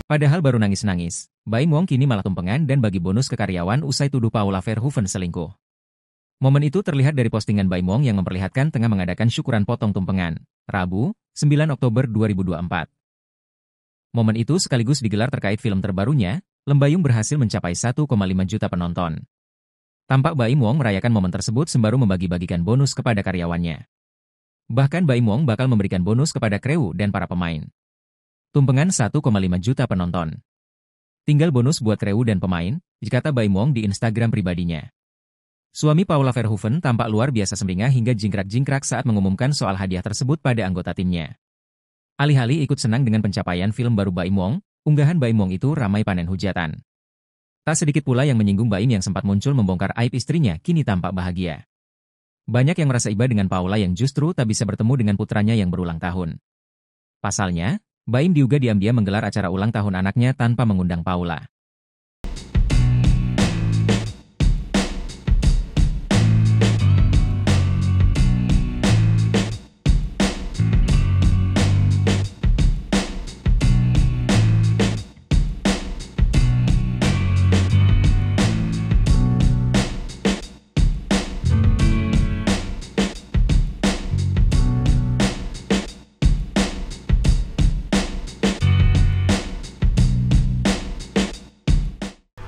Padahal baru nangis-nangis, Baim Wong kini malah tumpengan dan bagi bonus ke karyawan usai tuduh Paula Verhoeven selingkuh. Momen itu terlihat dari postingan Baim Wong yang memperlihatkan tengah mengadakan syukuran potong tumpengan, Rabu, 9 Oktober 2024. Momen itu sekaligus digelar terkait film terbarunya, Lembayung berhasil mencapai 1,5 juta penonton. Tampak Baim Wong merayakan momen tersebut sembari membagi-bagikan bonus kepada karyawannya. Bahkan Baim Wong bakal memberikan bonus kepada kru dan para pemain. Tumpengan 1,5 juta penonton. Tinggal bonus buat kru dan pemain, kata Baim Wong di Instagram pribadinya. Suami Paula Verhoeven tampak luar biasa sumringah hingga jingkrak-jingkrak saat mengumumkan soal hadiah tersebut pada anggota timnya. Alih-alih ikut senang dengan pencapaian film baru Baim Wong, unggahan Baim Wong itu ramai panen hujatan. Tak sedikit pula yang menyinggung Baim yang sempat muncul membongkar aib istrinya kini tampak bahagia. Banyak yang merasa iba dengan Paula yang justru tak bisa bertemu dengan putranya yang berulang tahun. Pasalnya, Baim diduga diam-diam menggelar acara ulang tahun anaknya tanpa mengundang Paula.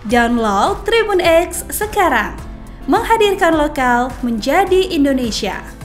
Download Tribun X sekarang, menghadirkan lokal menjadi Indonesia.